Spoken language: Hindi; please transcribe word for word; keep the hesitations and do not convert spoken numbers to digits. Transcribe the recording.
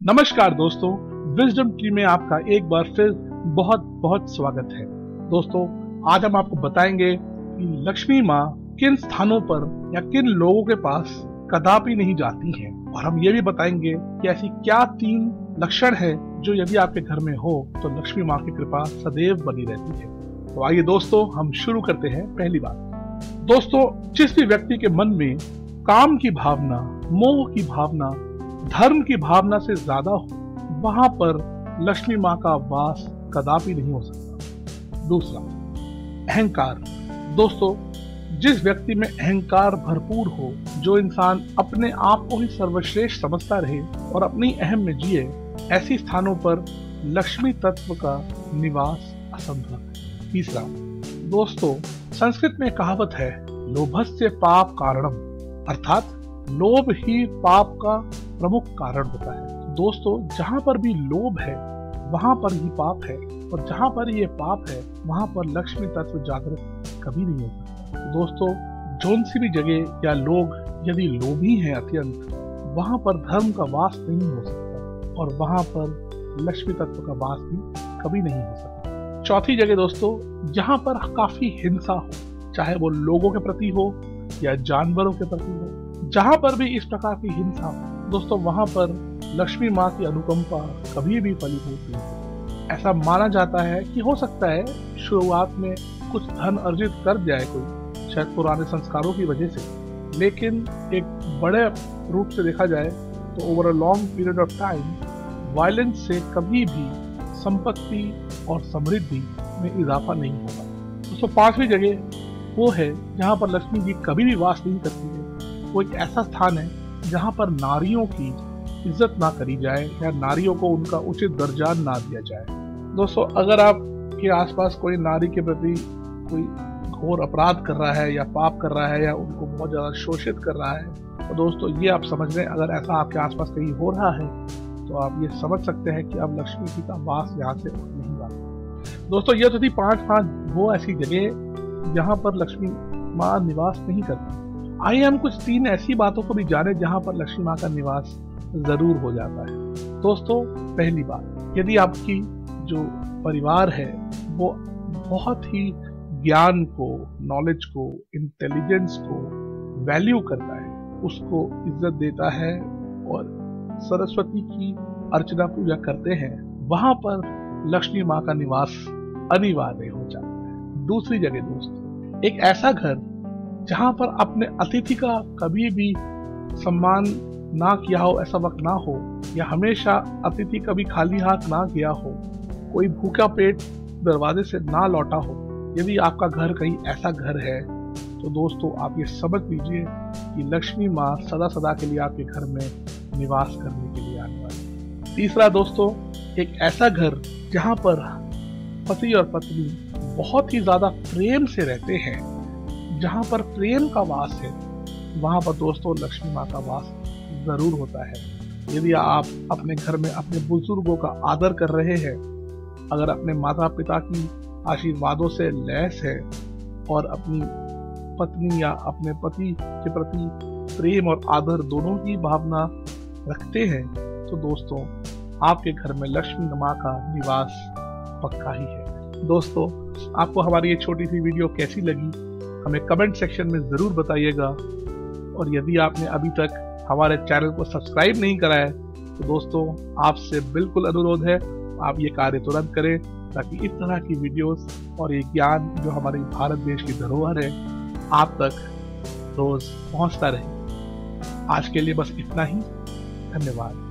नमस्कार दोस्तों, विजडम ट्री में आपका एक बार फिर बहुत बहुत स्वागत है। दोस्तों, आज हम आपको बताएंगे कि लक्ष्मी माँ किन स्थानों पर या किन लोगों के पास कदापि नहीं जाती हैं, और हम ये भी बताएंगे कि ऐसी क्या तीन लक्षण है जो यदि आपके घर में हो तो लक्ष्मी माँ की कृपा सदैव बनी रहती है। तो आइए दोस्तों, हम शुरू करते हैं। पहली बात दोस्तों, जिस भी व्यक्ति के मन में काम की भावना, मोह की भावना, धर्म की भावना से ज्यादा हो, वहां पर लक्ष्मी माँ का वास कदापि नहीं हो सकता। दूसरा, अहंकार। दोस्तों, जिस व्यक्ति में अहंकार भरपूर हो, जो इंसान अपने आप को ही सर्वश्रेष्ठ समझता रहे और अपनी अहम में जिए, ऐसी स्थानों पर लक्ष्मी तत्व का निवास असंभव है। तीसरा दोस्तों, संस्कृत में कहावत है, लोभस्य पाप कारणम, अर्थात लोभ ही पाप का प्रमुख कारण होता है। दोस्तों, जहां पर भी लोभ है वहां पर ही पाप है, और जहां पर ये पाप है वहां पर लक्ष्मी तत्व जागृत कभी नहीं हो सकता। दोस्तों, जोन सी भी जगह या लोग यदि लोभी हैं अत्यंत, वहां पर धर्म का वास नहीं हो सकता, और वहां पर लक्ष्मी तत्व का वास भी कभी नहीं हो सकता। चौथी जगह दोस्तों, जहां पर काफी हिंसा हो, चाहे वो लोगों के प्रति हो या जानवरों के प्रति हो, जहां पर भी इस प्रकार की हिंसा हो दोस्तों, वहां पर लक्ष्मी माँ की अनुकंपा कभी भी फलीभूत नहीं होती। ऐसा माना जाता है कि हो सकता है शुरुआत में कुछ धन अर्जित कर जाए कोई, शायद पुराने संस्कारों की वजह से, लेकिन एक बड़े रूप से देखा जाए तो over a long period of time violence से कभी भी संपत्ति और समृद्धि में इजाफा नहीं होगा। दोस्तों, पांचवी जगह वो है जहां पर लक्ष्मी जी कभी भी वास नहीं करती है। वो एक ऐसा स्थान है जहां पर नारियों की इज्जत ना करी जाए या नारियों को उनका उचित दर्जा ना दिया जाए। दोस्तों, अगर आपके आसपास कोई नारी के प्रति कोई घोर अपराध कर रहा है या पाप कर रहा है या उनको बहुत ज्यादा शोषित कर रहा है, तो दोस्तों ये आप समझ लें, अगर ऐसा आपके आसपास कहीं हो रहा है तो आप ये समझ सकते हैं कि अब लक्ष्मी जी का वास यहाँ से नहीं रहा। दोस्तों, ये तो थी पांच पांच वो ऐसी जगह जहाँ पर लक्ष्मी माँ निवास नहीं करती। आइए हम कुछ तीन ऐसी बातों को भी जाने जहां पर लक्ष्मी माँ का निवास जरूर हो जाता है। दोस्तों, पहली बात, यदि आपकी जो परिवार है वो बहुत ही ज्ञान को, नॉलेज को, इंटेलिजेंस को वैल्यू करता है, उसको इज्जत देता है और सरस्वती की अर्चना पूजा करते हैं, वहां पर लक्ष्मी माँ का निवास अनिवार्य हो जाता है। दूसरी जगह दोस्तों, एक ऐसा घर जहां पर अपने अतिथि का कभी भी सम्मान ना किया हो, ऐसा वक्त ना हो, या हमेशा अतिथि कभी खाली हाथ ना गया हो, कोई भूखा पेट दरवाजे से ना लौटा हो। यदि आपका घर कहीं ऐसा घर है तो दोस्तों आप ये समझ लीजिए कि लक्ष्मी माँ सदा सदा के लिए आपके घर में निवास करने के लिए आने वाली। तीसरा दोस्तों, एक ऐसा घर जहां पर पति और पत्नी बहुत ही ज्यादा प्रेम से रहते हैं, जहां पर प्रेम का वास है, वहां पर दोस्तों लक्ष्मी माँ का वास जरूर होता है। यदि आप अपने घर में अपने बुजुर्गों का आदर कर रहे हैं, अगर अपने माता पिता की आशीर्वादों से लैस है और अपनी पत्नी या अपने पति के प्रति प्रेम और आदर दोनों की भावना रखते हैं, तो दोस्तों आपके घर में लक्ष्मी माँ का निवास पक्का ही है। दोस्तों, आपको हमारी ये छोटी सी वीडियो कैसी लगी हमें कमेंट सेक्शन में जरूर बताइएगा, और यदि आपने अभी तक हमारे चैनल को सब्सक्राइब नहीं करा है तो दोस्तों आपसे बिल्कुल अनुरोध है, आप ये कार्य तुरंत करें, ताकि इस तरह की वीडियोस और ये ज्ञान जो हमारे भारत देश की धरोहर है आप तक रोज पहुंचता रहे। आज के लिए बस इतना ही। धन्यवाद।